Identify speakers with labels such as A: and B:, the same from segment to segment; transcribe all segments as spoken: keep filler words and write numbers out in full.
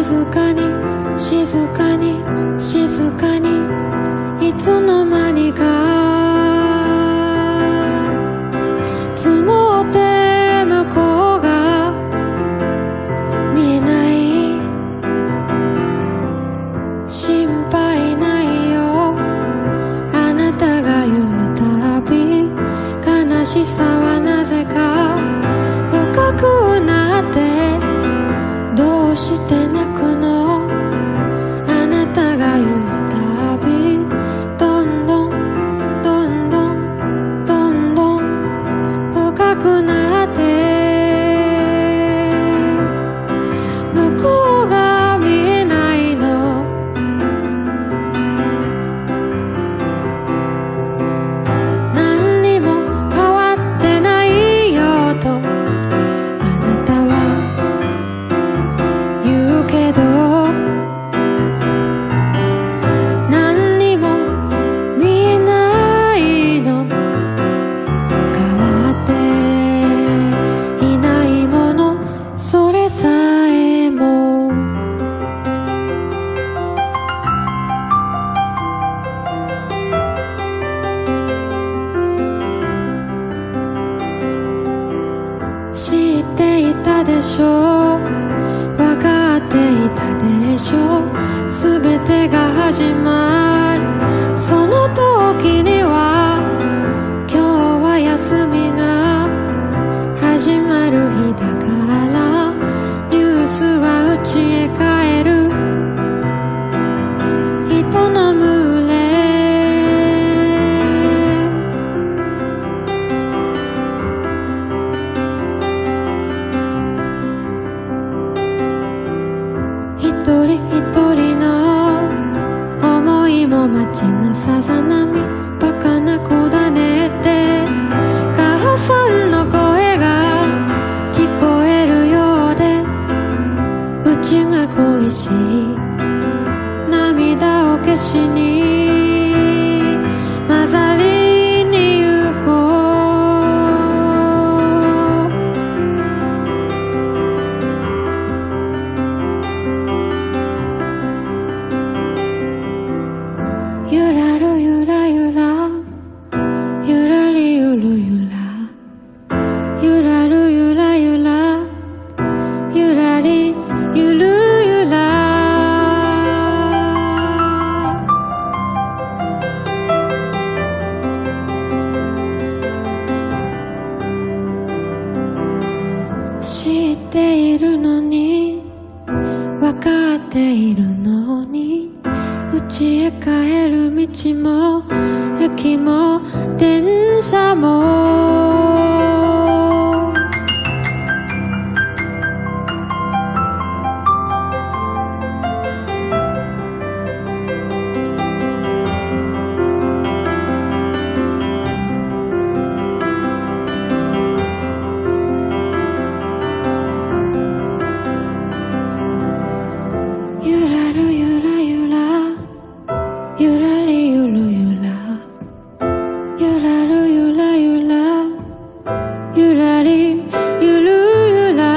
A: 静かに静かに静かにいつの間にか積もって向こうが見えない。心配ないよあなたが言うたび、悲しさはなぜか深くなって、どうして泣くのあなたが言うたび、どんどんどんどんどんどん深くなって、向こうが見えないの。何にも変わってないよとあなたは言うけど、何にも見えないの。変わっていないもの、それさえも。知っていたでしょう、分かっていたでしょう、すべてが始まるその時には、今日は休みが始まる日だから、ニュースは家へ帰る人の群れ。一人一人の思いも街のさざ波、バカな子だねって母さんの声が聞こえるようで、うちが恋しい涙を消しに混ざりに行こう。ゆらるゆらゆらゆらりゆるゆらゆらるゆらゆらゆらりゆるゆら。知っているのに分かっているのに、家へ帰る道も駅も電車もゆらるゆらゆらゆらりゆるゆらゆらるゆらゆらゆらりゆるゆら。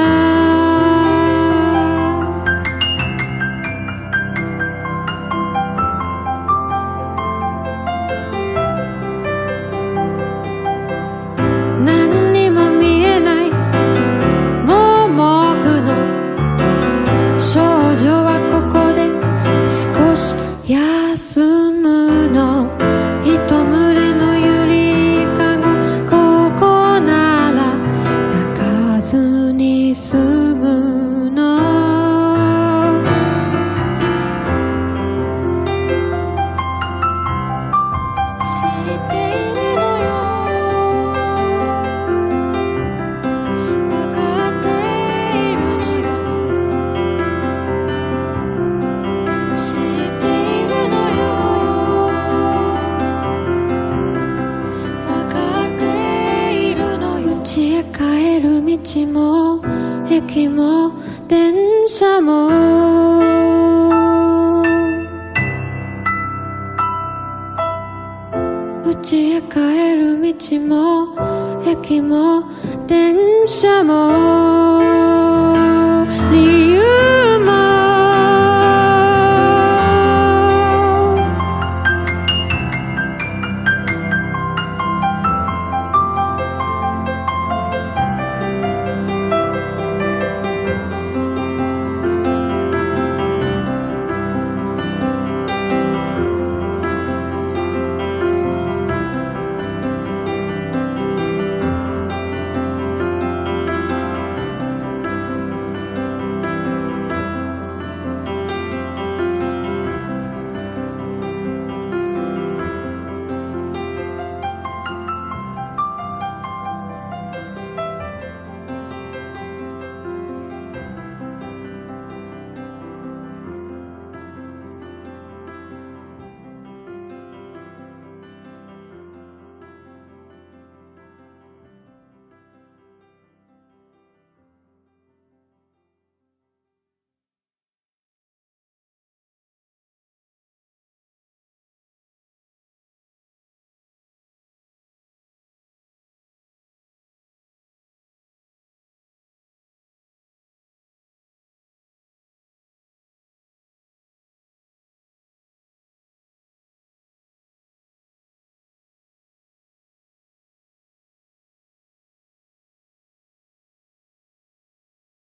A: 何にも見えない盲目の少女はここで少し休むの。一群れのゆりかご、ここなら泣かずに済むの。知っているのよ分かっているのよ、知っているのよ分かっているのよ。家へ帰る道も駅も電車も家へ帰る道も駅も電車も